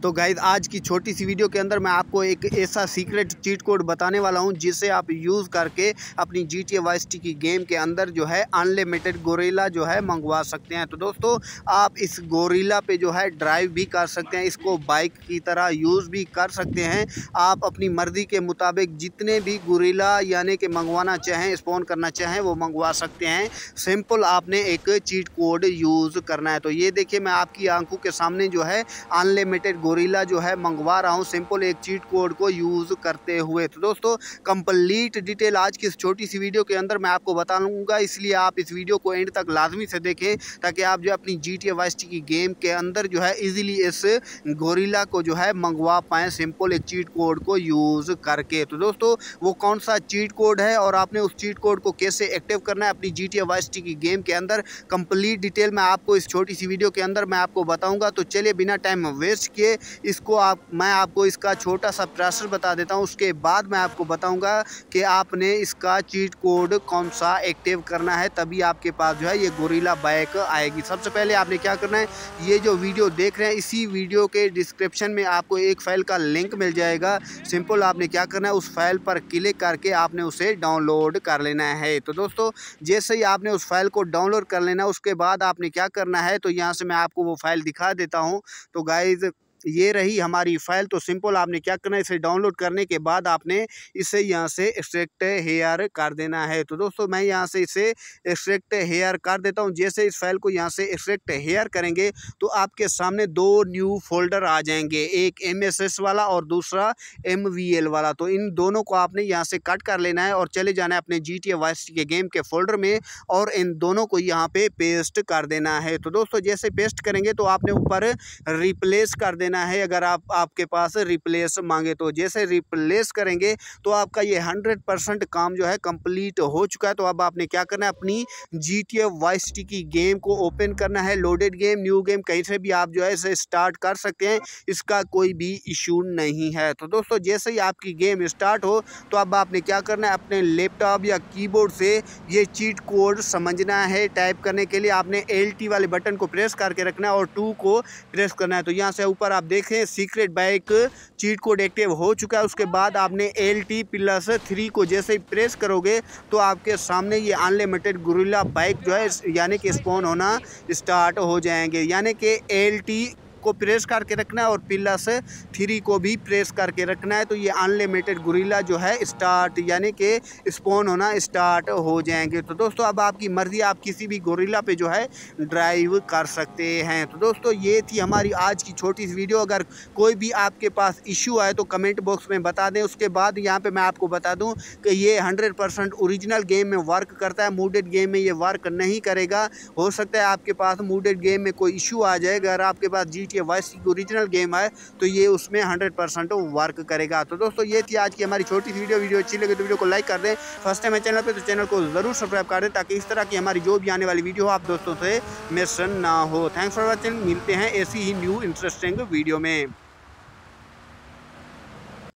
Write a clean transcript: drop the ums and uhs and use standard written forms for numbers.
तो गाइस आज की छोटी सी वीडियो के अंदर मैं आपको एक ऐसा सीक्रेट चीट कोड बताने वाला हूं जिसे आप यूज़ करके अपनी GTA वाई सिटी की गेम के अंदर जो है अनलिमिटेड गोरिल्ला जो है मंगवा सकते हैं। तो दोस्तों आप इस गोरिल्ला पे जो है ड्राइव भी कर सकते हैं, इसको बाइक की तरह यूज़ भी कर सकते हैं। आप अपनी मर्ज़ी के मुताबिक जितने भी गोरिल्ला यानी कि मंगवाना चाहें, स्पॉन करना चाहें वो मंगवा सकते हैं। सिंपल आपने एक चीट कोड यूज़ करना है। तो ये देखिए मैं आपकी आंखों के सामने जो है अनलिमिटेड गोरिल्ला जो है मंगवा रहा हूँ सिंपल एक चीट कोड को यूज़ करते हुए। तो दोस्तों कंप्लीट डिटेल आज की इस छोटी सी वीडियो के अंदर मैं आपको बता लूँगा, इसलिए आप इस वीडियो को एंड तक लाजमी से देखें ताकि आप जो अपनी GTA वाई सिटी की गेम के अंदर जो है इजीली इस गोरिल्ला को जो है मंगवा पाएँ सिंपल एक चीट कोड को यूज़ करके। तो दोस्तों वो कौन सा चीट कोड है और आपने उस चीट कोड को कैसे एक्टिव करना है अपनी GTA वाई सिटी की गेम के अंदर, कंप्लीट डिटेल मैं आपको इस छोटी सी वीडियो के अंदर मैं आपको बताऊँगा। तो चलिए बिना टाइम वेस्ट किए इसको मैं आपको इसका छोटा सा प्रोसेस बता देता हूं, उसके बाद मैं आपको बताऊंगा कि आपने इसका चीट कोड कौन सा एक्टिव करना है, तभी आपके पास जो है ये गोरिल्ला बाइक आएगी। सबसे पहले आपने क्या करना है, ये जो वीडियो देख रहे हैं इसी वीडियो के डिस्क्रिप्शन में आपको एक फ़ाइल का लिंक मिल जाएगा। सिंपल आपने क्या करना है, उस फाइल पर क्लिक करके आपने उसे डाउनलोड कर लेना है। तो दोस्तों जैसे ही आपने उस फाइल को डाउनलोड कर लेना है उसके बाद आपने क्या करना है, तो यहाँ से मैं आपको वो फाइल दिखा देता हूँ। तो गाइज ये रही हमारी फाइल। तो सिंपल आपने क्या करना है, इसे डाउनलोड करने के बाद आपने इसे यहाँ से एक्सट्रैक्ट हेयर कर देना है। तो दोस्तों मैं यहाँ से इसे एक्सट्रैक्ट हेयर कर देता हूँ। जैसे इस फाइल को यहाँ से एक्सट्रैक्ट हेयर करेंगे तो आपके सामने दो न्यू फोल्डर आ जाएंगे, एक MSS वाला और दूसरा MVL वाला। तो इन दोनों को आपने यहाँ से कट कर लेना है और चले जाना है अपने GTA वाई सिटी के गेम के फोल्डर में और इन दोनों को यहाँ पे पेस्ट कर देना है। तो दोस्तों जैसे पेस्ट करेंगे तो आपने ऊपर रिप्लेस कर देना है, अगर आपके पास रिप्लेस मांगे तो। जैसे रिप्लेस करेंगे तो आपका ये 100% काम जो है कंप्लीट हो चुका है। तो अब आपने क्या करना है, अपनी GTA वाई सिटी की गेम को ओपन करना है। लोडेड गेम, न्यू गेम, कहीं से भी आप जो है इसे स्टार्ट कर सकते हैं, इसका कोई भी इशू नहीं है। तो दोस्तों जैसे ही आपकी गेम स्टार्ट हो तो अब आपने क्या करना है, अपने लैपटॉप या कीबोर्ड से ये चीट कोड समझना है। टाइप करने के लिए आपने LT वाले बटन को प्रेस करके रखना है और 2 को प्रेस करना है। तो यहाँ से ऊपर आप देखें secret bike cheat code active हो चुका है। उसके बाद आपने LT+3 को जैसे ही प्रेस करोगे तो आपके सामने ये अनलिमिटेड गोरिल्ला बाइक जो है यानी कि स्पॉन होना स्टार्ट हो जाएंगे। यानी कि LT को प्रेस करके रखना है और +3 को भी प्रेस करके रखना है। तो ये अनलिमिटेड गोरिल्ला जो है स्टार्ट यानी कि स्पॉन होना स्टार्ट हो जाएंगे। तो दोस्तों अब आपकी मर्ज़ी, आप किसी भी गोरिल्ला पे जो है ड्राइव कर सकते हैं। तो दोस्तों ये थी हमारी आज की छोटी सी वीडियो। अगर कोई भी आपके पास इशू आए तो कमेंट बॉक्स में बता दें। उसके बाद यहाँ पे मैं आपको बता दूँ कि ये 100% ओरिजिनल गेम में वर्क करता है, मूडेड गेम में ये वर्क नहीं करेगा। हो सकता है आपके पास मूडेड गेम में कोई इशू आ जाए, अगर आपके पास GTA वाई सिटी की ओरिजिनल गेम है तो ये उसमें 100% वर्क करेगा। तो दोस्तों ये थी आज की हमारी छोटी सी वीडियो अच्छी लगे तो वीडियो को लाइक कर दें। फर्स्ट टाइम है चैनल पे तो चैनल को ज़रूर सब्सक्राइब कर दें ताकि इस तरह की हमारी जो भी आने वाली वीडियो हो आप दोस्तों से मिस ना हो। थैंक्स फॉर वॉचिंग, मिलते हैं ऐसी ही न्यू इंटरेस्टिंग वीडियो में।